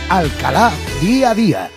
Alcalá Día a Día.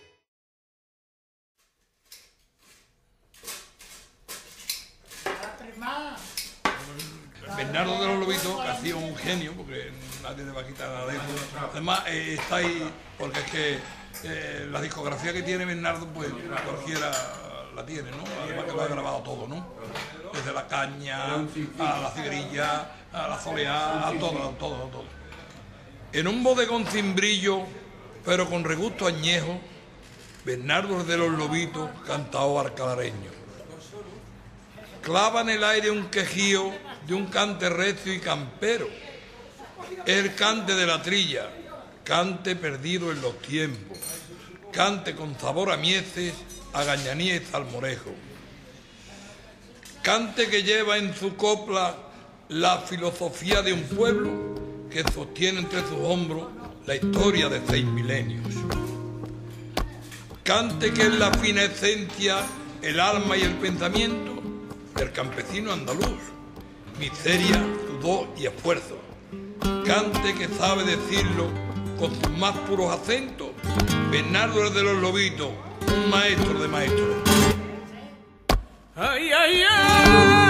Bernardo de los Lobitos, que ha sido un genio, porque nadie le va a quitar nada de eso. Además, está ahí, porque es que la discografía que tiene Bernardo, pues cualquiera la tiene, ¿no? Además que lo ha grabado todo, ¿no? Desde la caña, a la cigarilla, a la soleá, a todo. En un bodegón sin brillo, pero con regusto añejo, Bernardo de los Lobitos, cantao alcalareño. Clava en el aire un quejío de un cante recio y campero. El cante de la trilla, cante perdido en los tiempos, cante con sabor a mieses, a gañanía y salmorejo. Cante que lleva en su copla la filosofía de un pueblo que sostiene entre sus hombros la historia de 6 milenios. Cante que es la fina esencia, el alma y el pensamiento del campesino andaluz, miseria, sudor y esfuerzo. Cante que sabe decirlo con sus más puros acentos, Bernardo de los Lobitos, un maestro de maestros. Ay, ay, ay.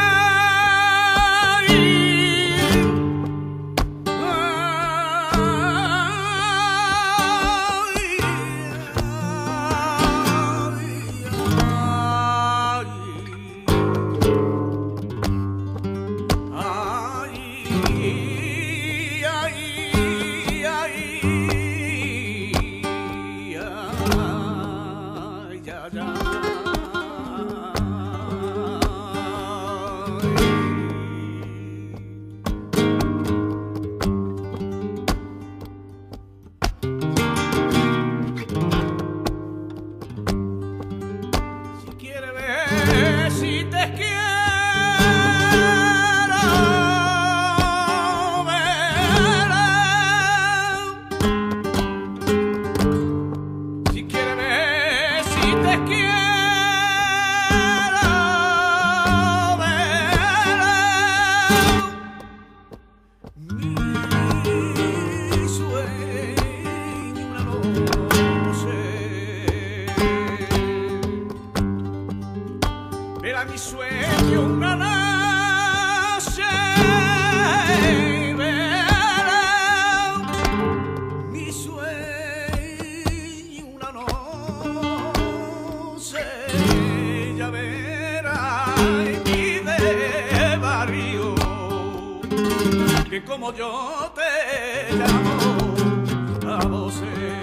Como yo te llamo a voces.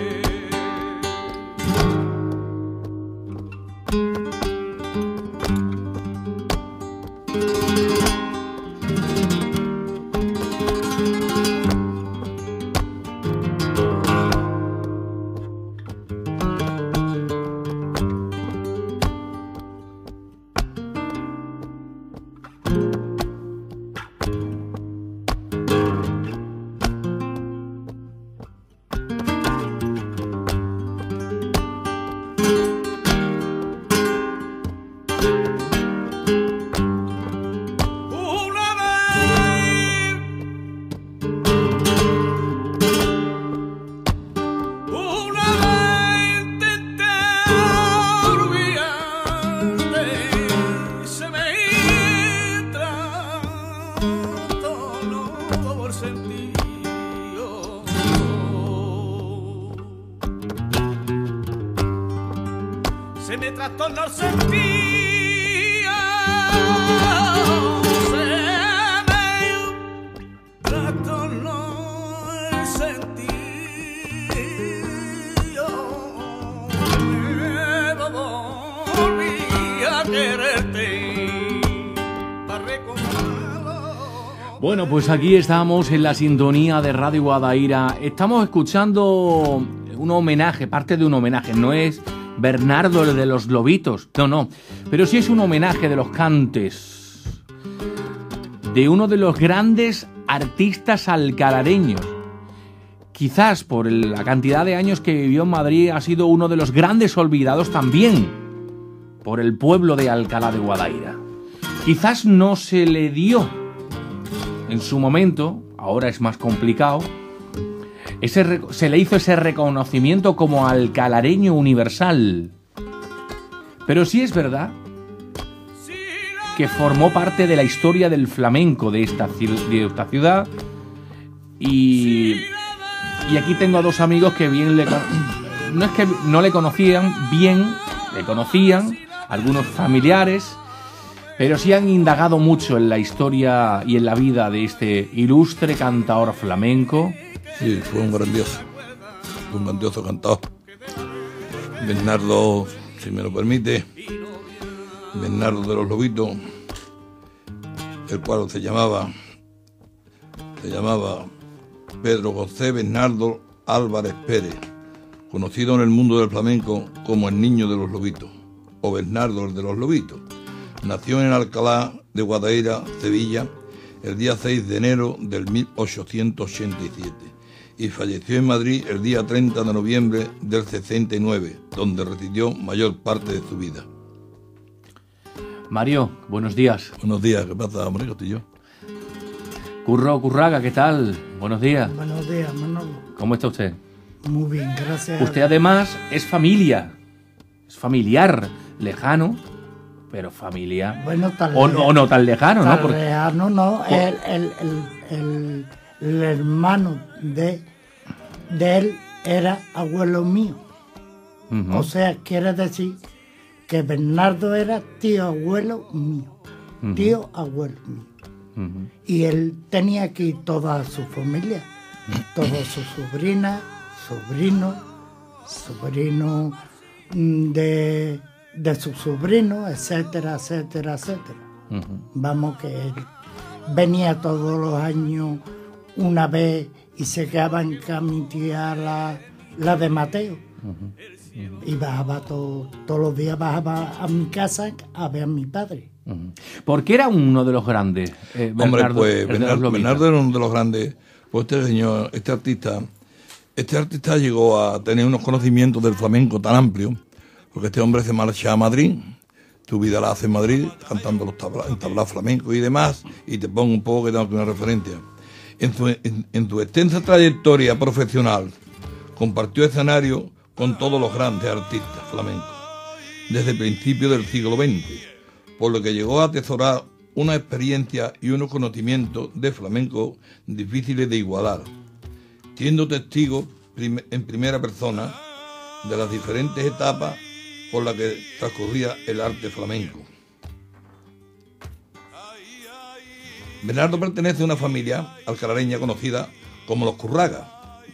Se me trastornó el sentido, se me trastornó el sentido, volví a quererte para recordarlo. Bueno, pues aquí estamos en la sintonía de Radio Guadaira. Estamos escuchando un homenaje, parte de un homenaje, no es Bernardo de los Lobitos, no, pero sí es un homenaje de los cantes de uno de los grandes artistas alcalareños. Quizás por la cantidad de años que vivió en Madrid ha sido uno de los grandes olvidados también por el pueblo de Alcalá de Guadaira. Quizás no se le dio en su momento, ahora es más complicado, se le hizo ese reconocimiento como alcalareño universal. Pero sí es verdad que formó parte de la historia del flamenco de esta ciudad. Y aquí tengo a dos amigos que bien no es que no le conocían bien, le conocían, algunos familiares, pero sí han indagado mucho en la historia y en la vida de este ilustre cantador flamenco. Sí, fue un grandioso cantador. Bernardo, si me lo permite, Bernardo de los Lobitos, el cual se llamaba Pedro José Bernardo Álvarez Pérez, conocido en el mundo del flamenco como el Niño de los Lobitos, o Bernardo el de los Lobitos. Nació en Alcalá de Guadaira, Sevilla, el día 6 de enero del 1887 y falleció en Madrid el día 30 de noviembre del 69, donde residió mayor parte de su vida. Mario, buenos días. Buenos días, ¿qué pasa, hombre, Castillo? Curraga, ¿qué tal? Buenos días. Buenos días, Manolo. ¿Cómo está usted? Muy bien, gracias. Usted además es familiar, lejano, pero familiar. Bueno, o no tan lejano, ¿no? Tan lejano, no. El hermano de él era abuelo mío. O sea, quiere decir que Bernardo era tío abuelo mío. Tío abuelo mío. Y él tenía aquí toda su familia, todas sus sobrinas, sobrinos de sus sobrinos, etcétera, etcétera, etcétera. Vamos, que él venía todos los años una vez y se quedaba en mi tía la de Mateo. Y bajaba todos los días, bajaba a mi casa a ver a mi padre. ¿Por qué era uno de los grandes? Hombre, pues Bernardo era uno de los grandes. Pues este artista llegó a tener unos conocimientos del flamenco tan amplios, porque este hombre se marcha a Madrid, tu vida la hace en Madrid, cantando los tablaos flamencos y demás, y te pongo un poco que tengo una referencia. En su extensa trayectoria profesional, compartió escenario con todos los grandes artistas flamencos, desde el principio del siglo XX, por lo que llegó a atesorar una experiencia y unos conocimientos de flamenco difíciles de igualar, siendo testigo en primera persona de las diferentes etapas por las que transcurría el arte flamenco. Bernardo pertenece a una familia alcalareña conocida como los Curraga.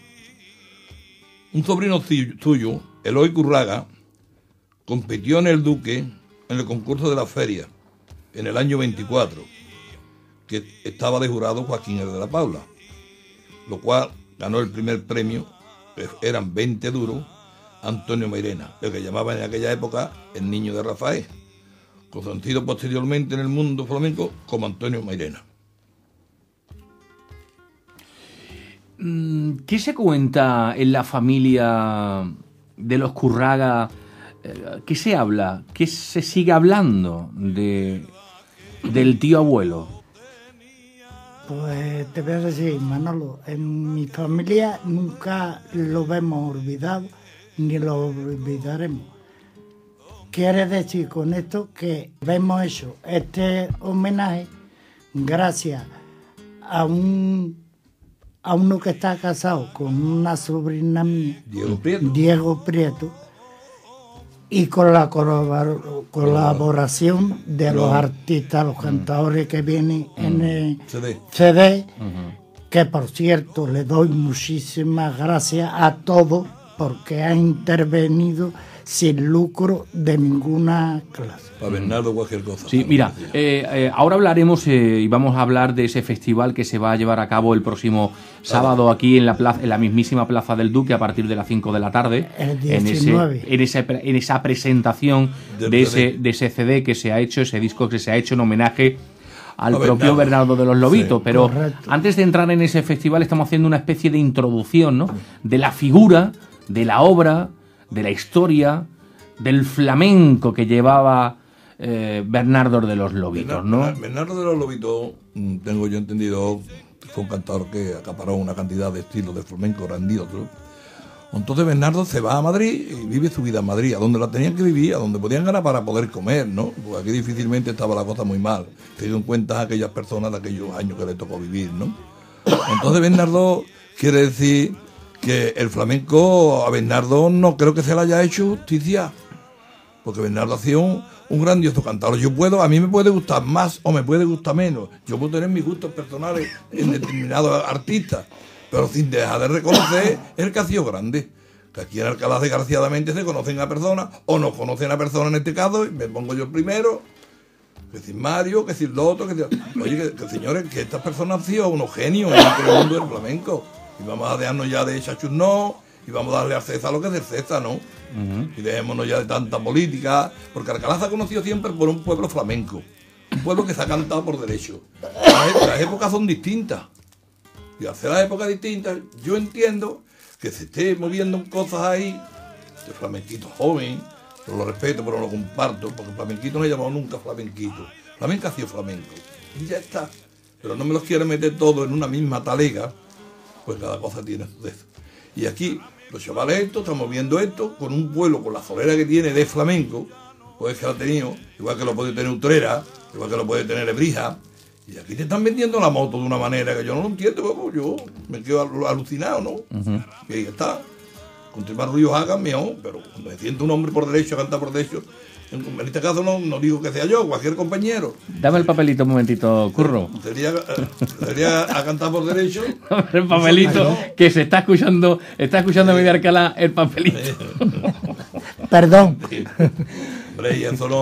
Un sobrino suyo, Eloy Curraga, compitió en el Duque en el concurso de la feria en el año 24, que estaba de jurado Joaquín de la Paula, lo cual ganó el primer premio, que eran 20 duros, Antonio Mairena, el que llamaban en aquella época el Niño de Rafael, conocido posteriormente en el mundo flamenco como Antonio Mairena. ¿Qué se cuenta en la familia de los Curraga? ¿Qué se habla? ¿Qué se sigue hablando del tío abuelo? Pues te voy a decir, Manolo, en mi familia nunca lo hemos olvidado ni lo olvidaremos. Quiere decir con esto que hemos hecho este homenaje gracias a uno que está casado con una sobrina mía, Diego Prieto, y con la colaboración de los artistas, los cantadores que vienen en el CD, que por cierto le doy muchísimas gracias a todos porque han intervenido sin lucro de ninguna clase. Para Bernardo cualquier cosa. Sí, mira, ahora hablaremos y vamos a hablar de ese festival que se va a llevar a cabo el próximo sábado aquí en la mismísima Plaza del Duque a partir de las 5 de la tarde. El 19. En esa presentación de ese CD que se ha hecho, ese disco que se ha hecho en homenaje al propio Bernardo de los Lobitos. Sí, pero correcto. Antes de entrar en ese festival estamos haciendo una especie de introducción, ¿no?, de la figura, de la obra, de la historia, del flamenco que llevaba Bernardo de los Lobitos, ¿no? Bernardo de los Lobitos, tengo yo entendido, fue un cantador que acaparó una cantidad de estilos de flamenco grandioso. Entonces Bernardo se va a Madrid y vive su vida en Madrid, a donde la tenían que vivir, a donde podían ganar para poder comer, ¿no? Porque aquí difícilmente estaba la cosa muy mal, teniendo en cuenta a aquellas personas de aquellos años que le tocó vivir, ¿no? Entonces Bernardo quiere decir que el flamenco a Bernardo no creo que se le haya hecho justicia, porque Bernardo hacía un grandioso cantador. A mí me puede gustar más o me puede gustar menos, yo puedo tener mis gustos personales en determinados artistas, pero sin dejar de reconocer el que ha sido grande. Que aquí en Alcalá desgraciadamente se conocen a personas, o no conocen a personas en este caso, y me pongo yo el primero, que si Mario, que si lo otro, que si... Oye, que señores, que estas personas han sido unos genios en el mundo del flamenco. Y vamos a dejarnos ya de chachurno, y vamos a darle al César lo que es del César, ¿no? Y dejémonos ya de tanta política, porque Alcalá se ha conocido siempre por un pueblo flamenco, un pueblo que se ha cantado por derecho. Las épocas son distintas. Y hacer las épocas distintas, yo entiendo que se esté moviendo cosas ahí, de flamenquito joven, yo lo respeto, pero no lo comparto, porque flamenquito no he llamado nunca flamenquito. Flamenco ha sido flamenco, y ya está. Pero no me los quiero meter todos en una misma talega, pues cada cosa tiene su de eso. Y aquí, los chavales estos, estamos viendo esto, con un pueblo, con la solera que tiene de flamenco, pues que lo ha tenido, igual que lo puede tener Utrera, igual que lo puede tener Lebrija. Y aquí te están vendiendo la moto de una manera que yo no lo entiendo, pues yo me quedo alucinado, ¿no? Y ahí está. Contra más ruidos hagan, mejor, pero cuando me siento un hombre por derecho a cantar por derecho, en este caso no digo que sea yo, cualquier compañero. Dame el papelito un momentito, Curro. Sería a cantar por derecho. El papelito, que se está escuchando Media Alcalá, el papelito. Perdón. Hombre, y eso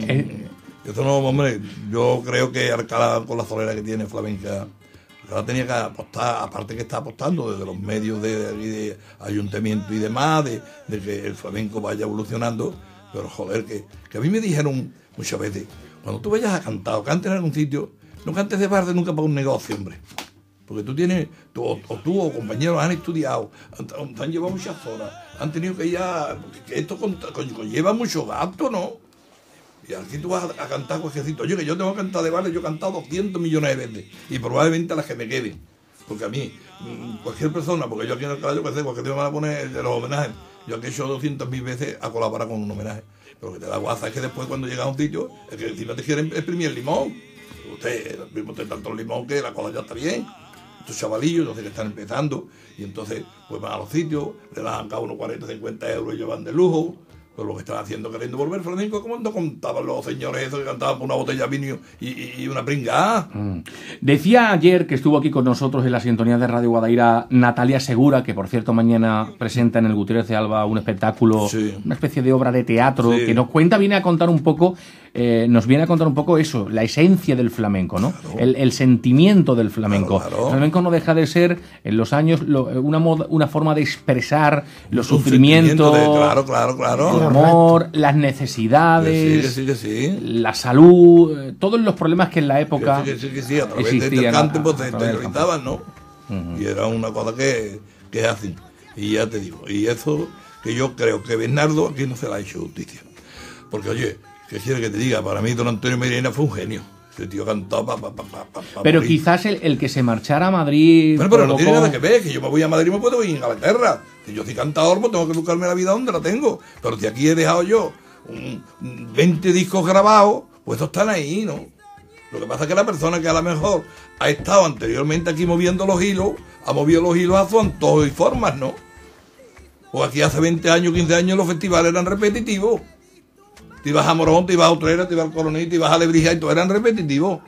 no, hombre, yo creo que Alcalá, con la solera que tiene flamenca, Alcalá tenía que apostar, aparte que está apostando desde los medios de ayuntamiento y demás, de que el flamenco vaya evolucionando, pero joder, que a mí me dijeron muchas veces, cuando tú vayas a cantar o cantes en algún sitio, no cantes de parte nunca para un negocio, hombre. Porque tú o compañeros han estudiado, han llevado muchas horas, han tenido que ir porque esto conlleva mucho gasto, ¿no? Y aquí tú vas a cantar cualquier sitio. Oye, que yo tengo que cantar de baile, yo he cantado 200 millones de veces. Y probablemente las que me queden. Porque a mí, cualquier persona, porque yo aquí en el Alcalá, yo que sé, cualquier día me van a poner de los homenajes. Yo aquí he hecho 200.000 veces a colaborar con un homenaje. Pero que te da guasa es que después cuando llegas a un sitio, es que encima te quieren exprimir el limón. Usted tanto el limón que la cosa ya está bien. Estos chavalillos, yo sé que están empezando. Y entonces, pues van a los sitios, le dan cada uno 40, 50 euros y ellos van de lujo. Pero lo que están haciendo queriendo volver flamenco, como no contaban los señores esos que cantaban por una botella de vino y una pringa. Decía ayer que estuvo aquí con nosotros en la sintonía de Radio Guadaira Natalia Segura, que por cierto mañana presenta en el Gutiérrez de Alba un espectáculo, una especie de obra de teatro, que nos viene a contar un poco eso, la esencia del flamenco, ¿no? Claro. El sentimiento del flamenco. Claro. El flamenco no deja de ser, en los años, una forma de expresar los sufrimientos, claro. el amor, las necesidades, sí. la salud, todos los problemas que en la época sí. A través del cante pues te gritaban, ¿no? Y era una cosa que es así. Y ya te digo, y eso que yo creo que Bernardo aquí no se le ha hecho justicia. Porque, oye, ¿qué quiere que te diga? Para mí don Antonio Medina fue un genio. Ese tío cantaba pero morir. Quizás el que se marchara a Madrid... Bueno, pero no tiene nada que ver, que yo me voy a Madrid y me puedo ir a Inglaterra. Si yo soy cantador, pues tengo que buscarme la vida donde la tengo. Pero si aquí he dejado yo 20 discos grabados, pues estos están ahí, ¿no? Lo que pasa es que la persona que a lo mejor ha estado anteriormente aquí moviendo los hilos, ha movido los hilos a su antojo y formas, ¿no? O aquí hace 20 años, 15 años los festivales eran repetitivos. Te ibas a Morón, te ibas a Utrera, te ibas al Coronel, te ibas a Lebrija y todo eran repetitivos.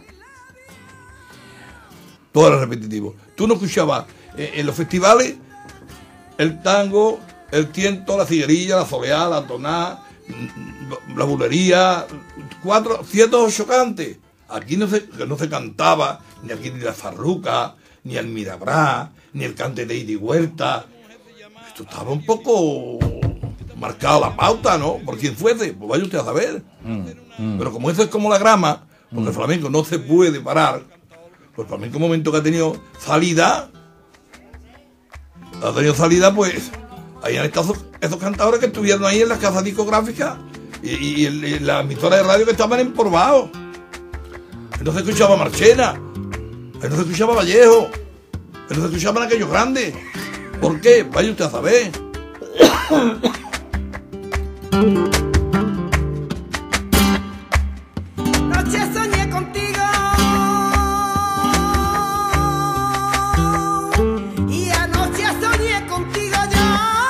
Todo era repetitivo. Tú no escuchabas en los festivales el tango, el tiento, la ciguerilla, la soleá, la toná, la bulería, 4, 7, 8 cantes. Aquí no se cantaba ni aquí ni la farruca, ni el mirabrá, ni el cante de ida y huerta. Esto estaba un poco marcado la pauta, ¿no? Por quien fuese, pues vaya usted a saber. Pero como eso es como la grama, porque el flamenco no se puede parar, pues el flamenco en un momento que ha tenido salida, pues ahí han estado esos cantadores que estuvieron ahí en las casas discográficas y en las emisoras de radio que estaban empolvados. Entonces escuchaba Marchena, entonces escuchaba Vallejo, pero se escuchaban aquellos grandes. ¿Por qué? Vaya usted a saber. Noche soñé contigo y anoche soñé contigo. Yo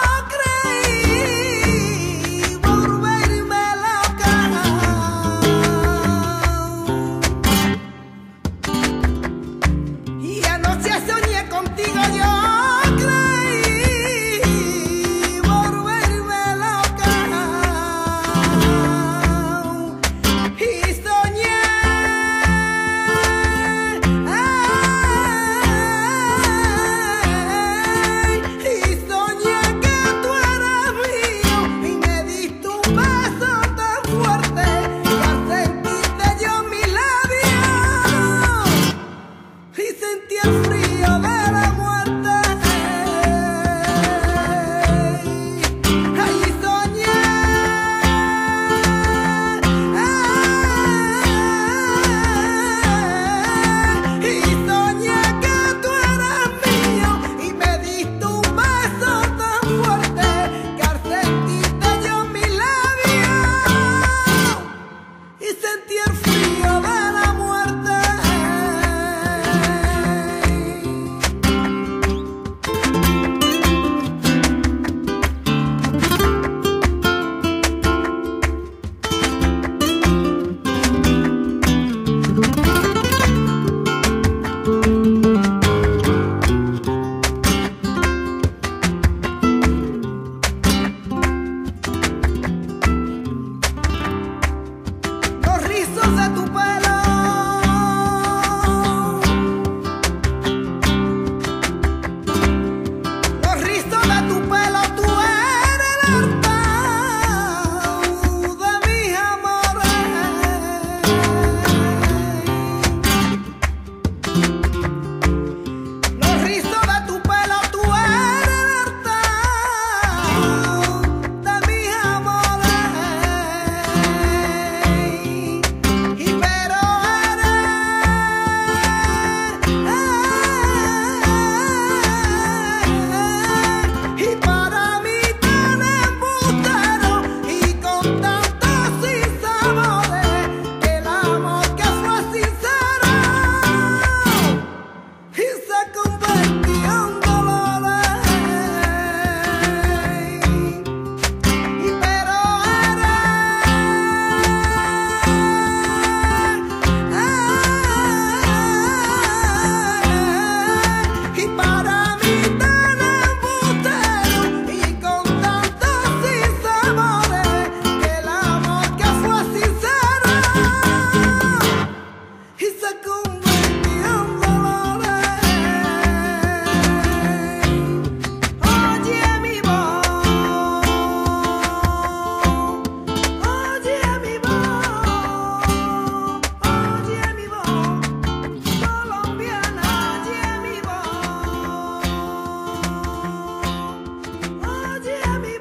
creí volverme loca y anoche soñé contigo. Yo creí volverme loca y soñé, que tú eras mío y me diste un beso tan fuerte que al sentirte yo en mis labios y sentí el frío de la muerte. Ahí soñé, y soñé que tú eras mío y me diste un beso tan fuerte que al sentirte yo en mis labios y sentí el frío de la muerte. Los rizos de tu pelo, los rizos de tu pelo, tú eres el altar de mis amores. Los rizos de tu pelo, tú eres el altar de mis amores. Y pero eres, y para mí tan embustero y con tantos sinsabores que el amor que fue sincero y se convirtió en dolores. Y pero y para mí tan embustero y con tantos sinsabores que el amor que fue sincero y se convirtió en dolores. Oye mi voz, oye mi voz, oye mi voz, colombiana, oye mi voz, oye mi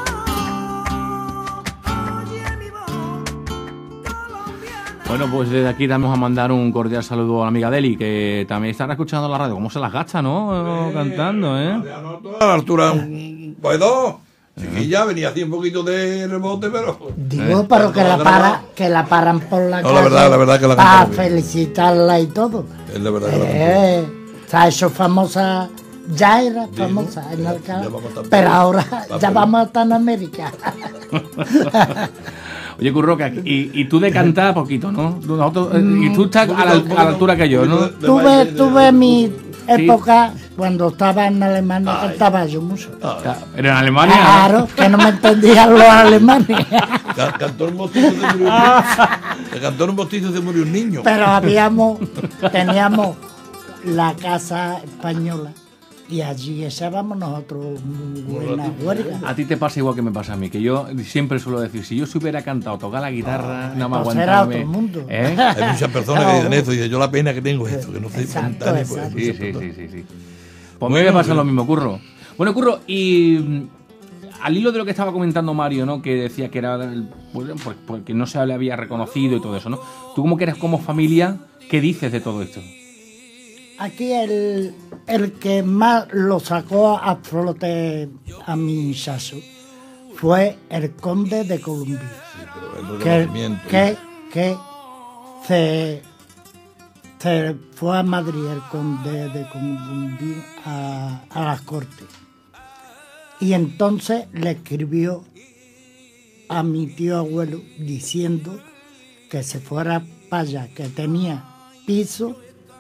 voz, colombiana. Bueno, pues desde aquí vamos a mandar un cordial saludo a la amiga Deli, que también estará escuchando la radio. ¿Cómo se las gacha, no? Cantando, ¿eh? A la altura, pues dos. Chiquilla, venía así un poquito de rebote, pero... Digo, pero que la paran por la No, calle la verdad que la para canta muy bien. felicitarla y todo. Es la verdad que la canta. Está hecho famosa, ya era famosa en Alcalá, ya vamos a estar pero por- ahora va ya por- vamos a estar en América. Oye, Curroca, y tú de cantar poquito, ¿no? Nosotros, y tú estás a la altura que yo, ¿no? Tuve mi época cuando estaba en Alemania, cantaba yo mucho. ¿Pero en Alemania? Claro, que no me entendían los alemanes. Cantó un bostizo de murió un niño. Cantó un bostizo de murió un niño. Pero teníamos la casa española y allí echábamos nosotros muy buenas huergas. A ti te pasa igual que me pasa a mí, que yo siempre suelo decir, si yo se hubiera cantado, tocar la guitarra, no me pues era aguantaba. otro mundo. ¿Eh? Hay muchas personas que dicen eso y dicen, yo la pena que tengo es esto, que no soy Exacto, espontáneo. Pues, exacto. Sí. Pues a mí me pasa lo mismo, Curro. Bueno, Curro, y al hilo de lo que estaba comentando Mario, ¿no? Que decía que era porque no se le había reconocido y todo eso, ¿no? Tú como que eres como familia, ¿qué dices de todo esto? aquí el que más lo sacó a flote a mi Saso fue el conde de Columbia, Pero el que reconocimiento. se fue a Madrid el conde de Columbia a las cortes. Y entonces le escribió a mi tío abuelo diciendo que se fuera para allá, que tenía piso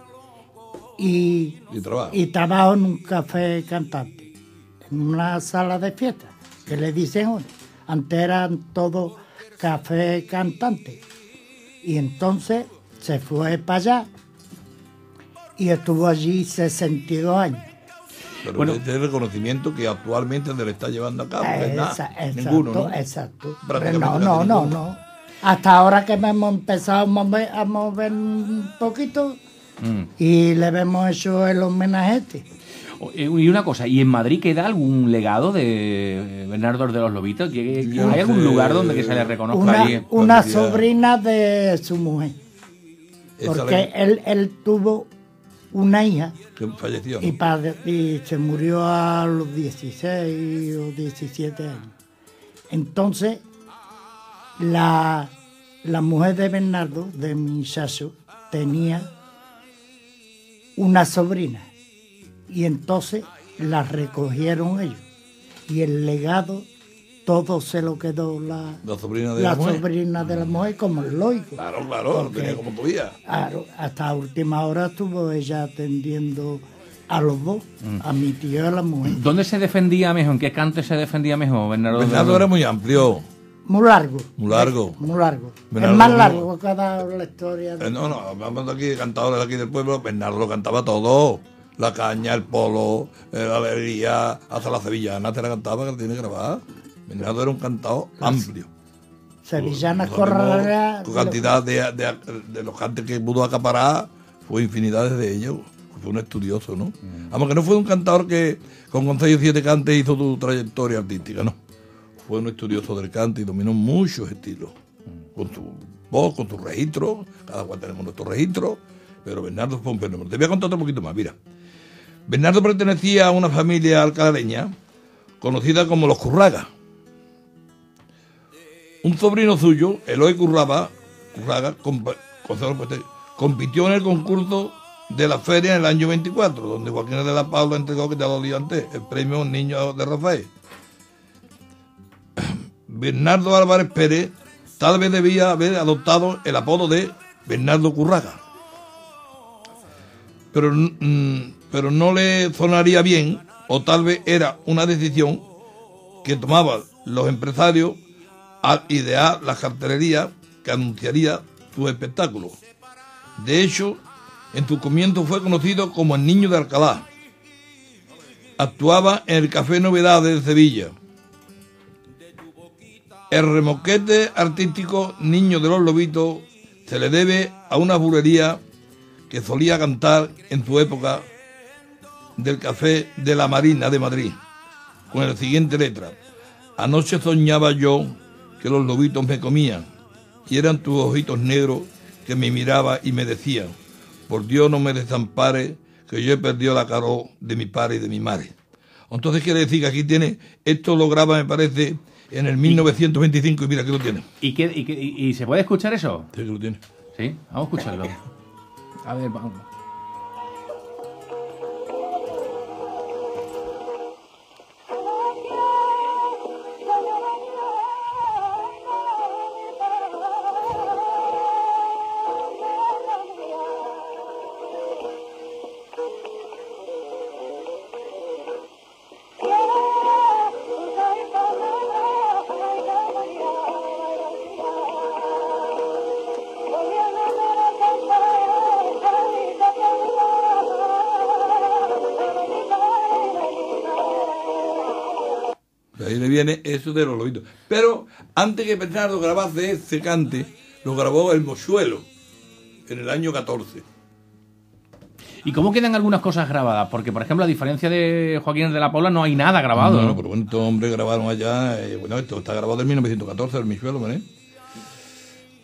y trabajo en un café cantante, en una sala de fiesta, que le dicen hoy. Antes eran todos café cantante. Y entonces se fue para allá y estuvo allí 62 años. Pero Bueno. este es el reconocimiento que actualmente se le está llevando a cabo. que es nada, Exacto, ninguno, ¿no? exacto. Prácticamente No, casi no, no, ninguno. no. Hasta ahora que me hemos empezado a mover un poquito y le hemos hecho el homenaje este. Y una cosa, ¿y en Madrid queda algún legado de Bernardo de los Lobitos? ¿Hay algún lugar donde que se le reconozca ahí? Una Familia. sobrina de su mujer. Esa Porque le- él tuvo una hija que falleció, ¿no? y se murió a los 16 o 17 años. Entonces, la mujer de Bernardo, de mi Saso, tenía una sobrina. Y entonces la recogieron ellos. Y el legado, todo se lo quedó la sobrina de la mujer. sobrina de la mujer, como es lógico. Claro, lo Porque- tenía como tu hija. Claro, hasta última hora estuvo ella atendiendo a los dos, a mi tío y a la mujer. ¿Dónde se defendía mejor? ¿En qué cante se defendía mejor Bernardo? de los Bernardo era Lobitos? muy amplio. Muy largo. Muy largo. Muy largo. Bernardo es más no- largo que ha dado la historia. No, hablamos de aquí de cantadores de aquí del pueblo. Bernardo lo cantaba todo. La caña, el polo, la alegría, hasta la sevillana te la cantaba, que la tiene grabada. Bernardo era un cantador amplio. Sevillanas No tenemos corraleras. cantidad de los cantes que pudo acaparar, fue infinidades de ellos. Fue un estudioso, ¿no? Vamos, que no fue un cantador que con 6 o 7 cantes hizo tu trayectoria artística, no. Fue un estudioso del cante y dominó muchos estilos. Con su voz, con su registro, cada cual tenemos nuestro registro, pero Bernardo fue un fenómeno. Te voy a contar otro poquito más, mira. Bernardo pertenecía a una familia alcalareña conocida como los Curraga. Un sobrino suyo, Eloy Curraga, compitió en el concurso de la feria en el año 24, donde Joaquín de la Paula entregó, que te lo digo antes, el premio a un niño de Rafael. Bernardo Álvarez Pérez tal vez debía haber adoptado el apodo de Bernardo Curraga. Pero no le sonaría bien, o tal vez era una decisión que tomaban los empresarios al idear la cartelería que anunciaría su espectáculo. De hecho, en su comienzo fue conocido como el Niño de Alcalá. Actuaba en el Café Novedades de Sevilla. El remoquete artístico Niño de los Lobitos se le debe a una bulería que solía cantar en su época del Café de la Marina de Madrid, con la siguiente letra: anoche soñaba yo que los lobitos me comían, y eran tus ojitos negros que me miraban y me decían: por Dios no me desampare, que yo he perdido la caro de mi padre y de mi madre. Entonces quiere decir que aquí tiene, esto lo graba, me parece, en el 1925, y mira, aquí lo tiene. ¿Y se puede escuchar eso? Sí, que lo tiene. Sí, vamos a escucharlo. A ver, vamos. De ahí le viene eso de los lobitos. Pero antes que Bernardo grabase ese cante, lo grabó el Mochuelo, en el año 14. ¿Y cómo quedan algunas cosas grabadas? Porque, por ejemplo, a diferencia de Joaquín de la Paula, no hay nada grabado, ¿no? Pero bueno, estos hombres grabaron allá, bueno, esto está grabado en 1914, el Mochuelo, ¿vale?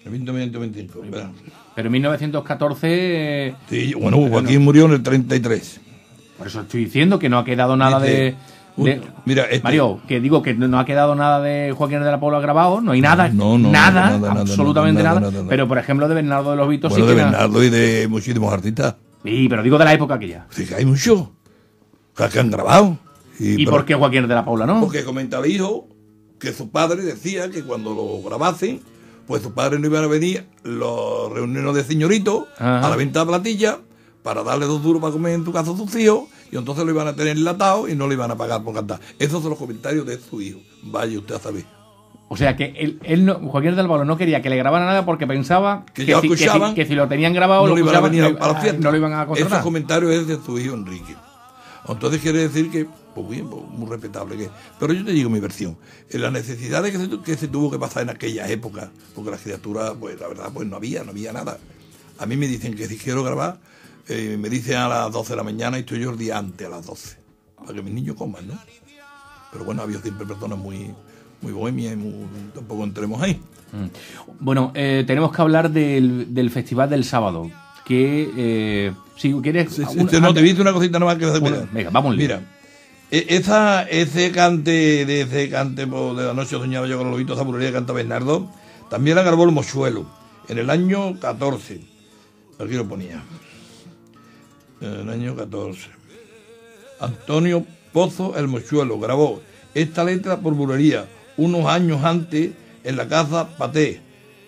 En 1925, ¿verdad? Pero en 1914... Sí, bueno, Joaquín murió en el 33. Por eso estoy diciendo que no ha quedado nada Dice, de mira, Mario, que digo que no ha quedado nada de Joaquín de la Paula grabado, no hay nada, nada, absolutamente nada. nada. Pero por ejemplo de Bernardo de los Vitos Bueno, sí que de Bernardo y de muchísimos artistas. Sí, pero digo de la época aquella. Sí, que hay muchos. O sea, que han grabado. ¿Y por qué Joaquín de la Paula no? Porque comenta el hijo que su padre decía que cuando lo grabasen, pues sus padres no iban a venir los reuniones de señoritos Ajá. a la venta de platilla para darle 2 duros para comer en tu casa a sus hijos, y entonces lo iban a tener enlatado y no le iban a pagar por cantar. Esos son los comentarios de su hijo. Vaya usted a saber. O sea que él no, Joaquín de la Paula no quería que le grabaran nada porque pensaba Que ya escuchaban, que si lo tenían grabado no lo le iban a escuchaban, venir a la fiesta. no lo iban a contratar. Esos comentarios es de su hijo Enrique. Entonces quiere decir que, pues bien, pues, muy respetable que. Pero yo te digo mi versión. En las necesidades que se tuvo que pasar en aquella época, porque las criaturas, pues la verdad, pues no había nada. A mí me dicen que si quiero grabar, me dicen a las 12 de la mañana y estoy yo el día antes a las 12, para que mis niños coman, ¿no? Pero bueno, había siempre personas muy bohemias y tampoco entremos ahí. Bueno, tenemos que hablar del festival del sábado. Que si quieres. No, te viste una cosita nomás que se puede. Venga, vamos. Mira, ese cante pues, de la noche soñaba yo con los lobitos, esa bulería que canta Bernardo, también la grabó el Mochuelo en el año 14. Aquí lo ponía. En el año 14. Antonio Pozo el Mochuelo grabó esta letra por bulería unos años antes en la casa Paté,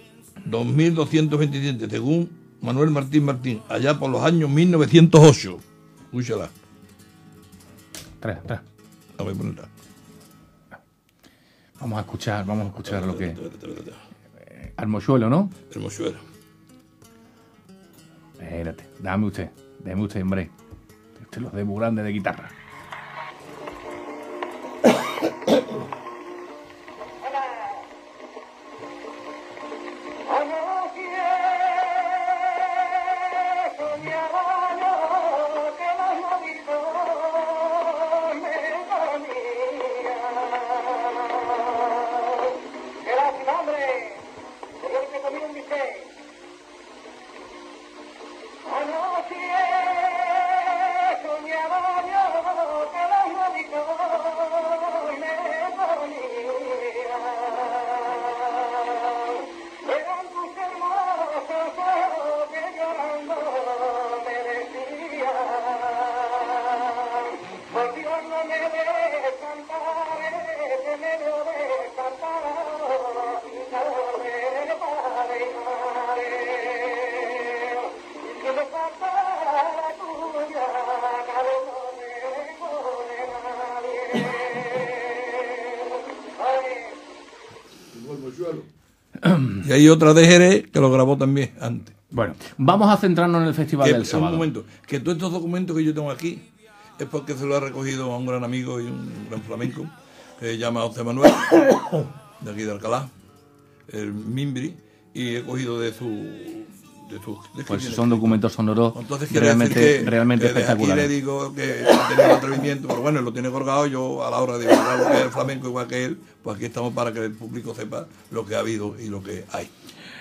2227, según Manuel Martín Martín, allá por los años 1908. Escúchala. Trae. A ver, ponela. Vamos a escuchar lo que... Al Mochuelo, ¿no? El Mochuelo. Espérate, dame usted, hombre. Este los de muy grande de guitarra. Y hay otra de Jerez que lo grabó también antes. Bueno, vamos a centrarnos en el festival del sábado. Un momento, que todos estos documentos que yo tengo aquí es porque se lo ha recogido a un gran amigo y un gran flamenco que se llama José Manuel, de aquí de Alcalá, el Mimbri, y he cogido de su pues son documentos sonoros realmente espectaculares. Aquí le digo que tiene el atrevimiento, pero bueno, lo tiene colgado. Yo a la hora de divulgar lo que es el flamenco igual que él, pues aquí estamos para que el público sepa lo que ha habido y lo que hay.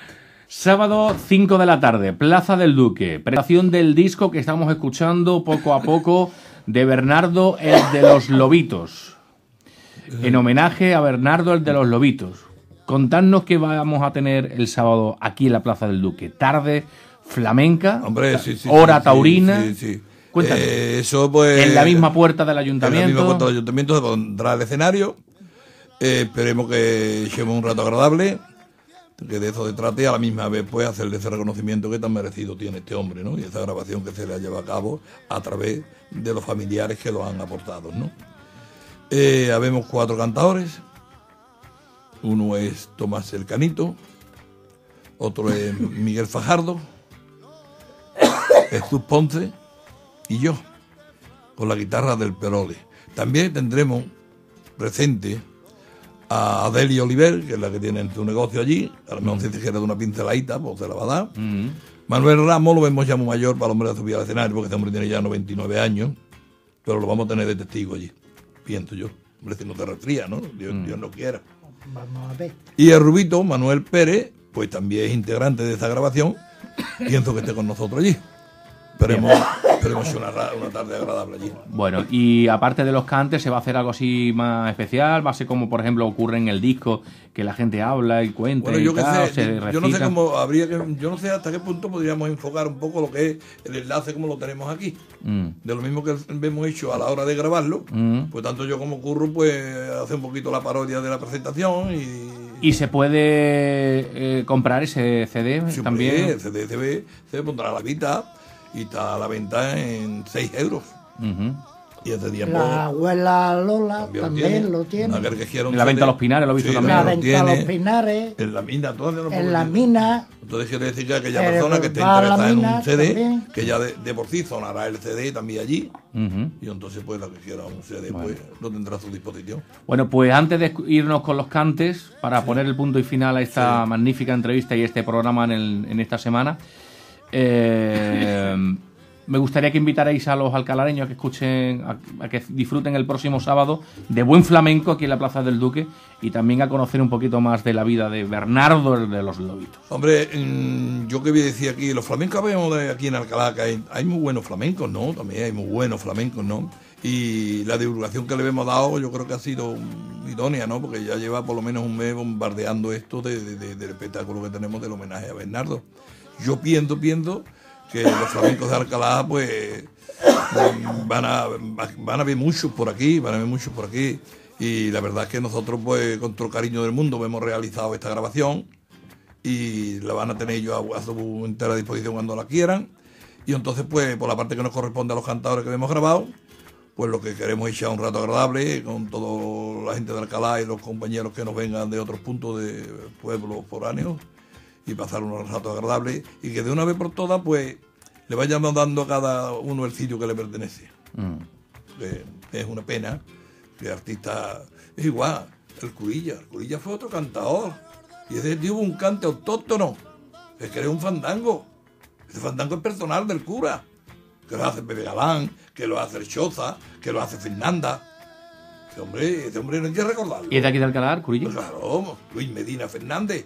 Sábado 5 de la tarde, Plaza del Duque, presentación del disco que estamos escuchando poco a poco de Bernardo el de los Lobitos, en homenaje a Bernardo el de los Lobitos. Contadnos qué vamos a tener el sábado aquí en la Plaza del Duque. Tarde flamenca, hombre, hora taurina. Sí. Cuéntanos. Eso pues... En la misma puerta del ayuntamiento. En la misma puerta del ayuntamiento se pondrá el escenario. Esperemos que echemos un rato agradable, que de eso se trate, y a la misma vez pues hacerle ese reconocimiento que tan merecido tiene este hombre, ¿no? Y esa grabación que se le ha llevado a cabo a través de los familiares que lo han aportado, ¿no? Habemos 4 cantadores. Uno es Tomás el Canito, otro es Miguel Fajardo, Jesús Ponce y yo, con la guitarra del Perole. También tendremos presente a Adelia Oliver, que es la que tiene su negocio allí, a lo mejor si dijera de una pinceladita, pues se la va a dar. Manuel Ramos lo vemos ya muy mayor para el hombre de subir al escenario, porque este hombre tiene ya 99 años, pero lo vamos a tener de testigo allí, pienso yo. Hombre, si no te resfría, ¿no? Dios no quiera. Vamos a ver. Y el Rubito, Manuel Pérez, pues también es integrante de esta grabación, pienso que esté con nosotros allí. Esperemos una tarde agradable allí. Bueno, y aparte de los cantes, ¿se va a hacer algo así más especial? ¿Va a ser como, por ejemplo, ocurre en el disco, que la gente habla y cuenta? Bueno, yo yo no sé cómo yo no sé hasta qué punto podríamos enfocar un poco lo que es el enlace como lo tenemos aquí. De lo mismo que hemos hecho a la hora de grabarlo, pues tanto yo como Curro, pues hace un poquito la parodia de la presentación ¿Y se puede comprar ese CD también? El CD se pondrá a la vista y está a la venta en 6 euros. Y ese tiempo La abuela Lola también lo tiene. En la venta a los Pinares lo he visto también. La venta a los Pinares. En la mina, en la mina. Entonces quiere decir que aquella persona que esté interesada en un CD, también, que ya de por sí sonará el CD también allí, y entonces pues la que quiera un CD pues lo tendrá a su disposición. Bueno, pues antes de irnos con los cantes, para poner el punto y final a esta magnífica entrevista y este programa en esta semana, me gustaría que invitarais a los alcalareños a que escuchen, a que disfruten el próximo sábado de buen flamenco aquí en la Plaza del Duque, y también a conocer un poquito más de la vida de Bernardo el de los Lobitos. Hombre, yo que voy a decir aquí, los flamencos vemos aquí en Alcalá, que hay muy buenos flamencos, ¿no? También hay muy buenos flamencos, ¿no? Y la divulgación que le hemos dado yo creo que ha sido idónea, ¿no? Porque ya lleva por lo menos un mes bombardeando esto del espectáculo que tenemos del homenaje a Bernardo. Yo pienso que los flamencos de Alcalá pues van a ver muchos por aquí, y la verdad es que nosotros pues con todo el cariño del mundo hemos realizado esta grabación y la van a tener ellos a su entera disposición cuando la quieran, y entonces pues por la parte que nos corresponde a los cantadores que hemos grabado, pues lo que queremos es echar un rato agradable con toda la gente de Alcalá y los compañeros que nos vengan de otros puntos de pueblos foráneos, y pasar un rato agradable, y que de una vez por todas pues le vayamos dando a cada uno el sitio que le pertenece. Es una pena que el artista es igual, el Curilla fue otro cantador, y ese tío un cante autóctono, que creó un fandango. Ese fandango es personal del cura, que lo hace Pepe Galán, que lo hace el Choza, que lo hace Fernanda. Ese hombre no hay que recordarlo. ¿Y es de aquí de Alcalá, Curilla? Pues claro, Luis Medina Fernández.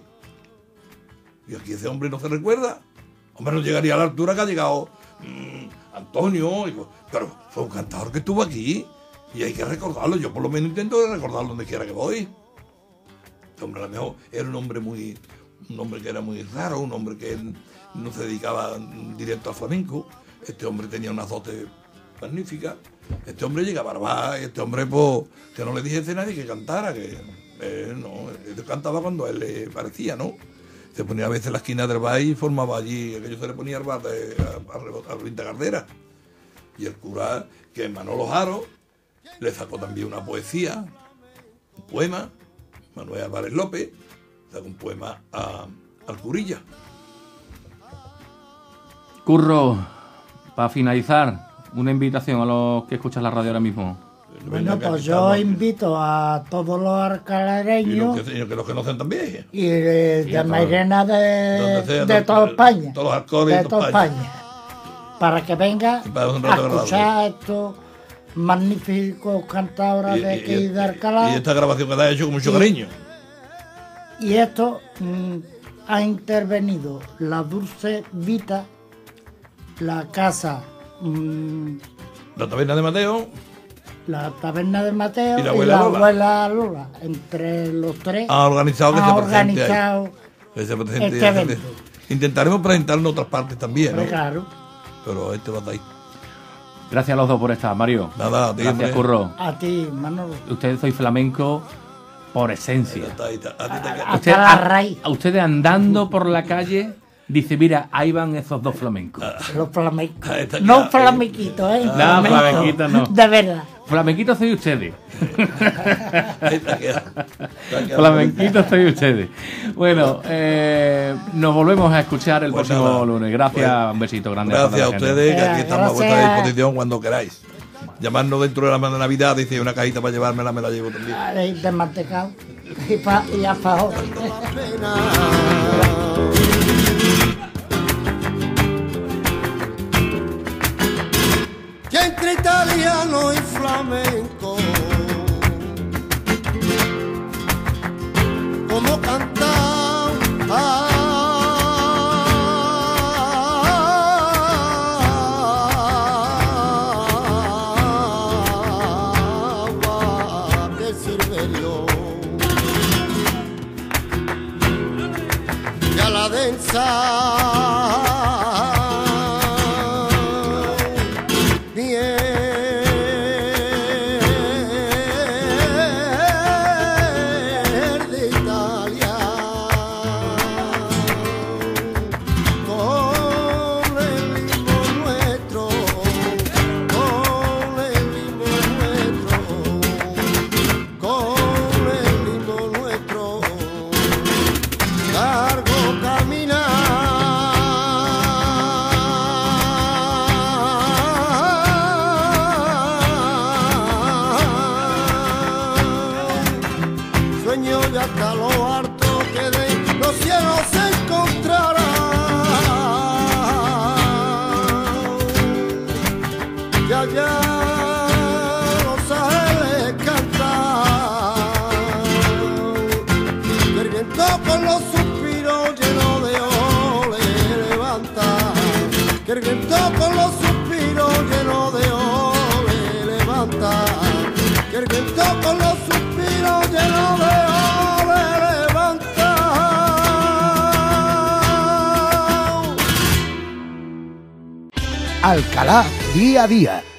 Y aquí ese hombre no se recuerda. Hombre, no llegaría a la altura que ha llegado Antonio. Pero fue un cantador que estuvo aquí y hay que recordarlo. Yo por lo menos intento recordarlo donde quiera que voy. Este hombre a lo mejor era un hombre que era muy raro, un hombre que no se dedicaba directo al flamenco. Este hombre tenía unas dotes magníficas. Este hombre llegaba a barbar, este hombre pues, que no le dijese a nadie que cantara, que no, él cantaba cuando a él le parecía, ¿no? Se ponía a veces en la esquina del bar y formaba allí, aquello se le ponía al bar a Vinta Gardera. Y el cura, que Manolo Jaro, le sacó también una poesía, un poema, Manuel Álvarez López, sacó un poema al Curilla. Curro, para finalizar, una invitación a los que escuchan la radio ahora mismo. Bueno, pues yo invito a todos los alcalareños y los que no sean también. Y de Mairena de toda España. Todos los alcoholes de toda España. Para que vengan a escuchar estos magníficos cantadores de aquí de Alcalá. Y esta grabación que la he hecho con mucho cariño. Y esto ha intervenido la Dulce Vita, la casa... la taberna de Mateo. La taberna de Mateo y la abuela Lola. Entre los tres ha organizado este evento. Intentaremos presentarlo en otras partes también, ¿no? Claro. Pero este va a estar ahí. Gracias a los dos por estar, Mario. Nada, a ti, gracias, Curro. A ti, Manolo. Ustedes soy flamenco por esencia. Hasta la raíz. A ustedes andando por la calle... Dice, mira, ahí van esos dos flamencos. Los flamencos. No flamenquitos, ¿eh? No, flamenquitos no. De verdad. Flamenquitos soy ustedes. Flamenquitos soy ustedes. Bueno, nos volvemos a escuchar el próximo lunes. Gracias, un besito grande. Gracias a ustedes, que aquí estamos a vuestra disposición cuando queráis. Llamarnos dentro de la Navidad, dice una cajita para llevármela, me la llevo también. De mantecado y a favor. Que entre italiano y flamenco, como cantar tierra densa, miel de Italia, con el limón nuestro, con el limón nuestro, con el limón nuestro, largo caminar, sueño de hasta lo alto que de los cielos se encontrará, y allá los ángeles cantan, y el viento con los suspiros lleno de ole levanta, que el viento con los suspiros lleno de ole levanta, que el viento con los suspiros lleno de ole levanta. Alcalá, día a día.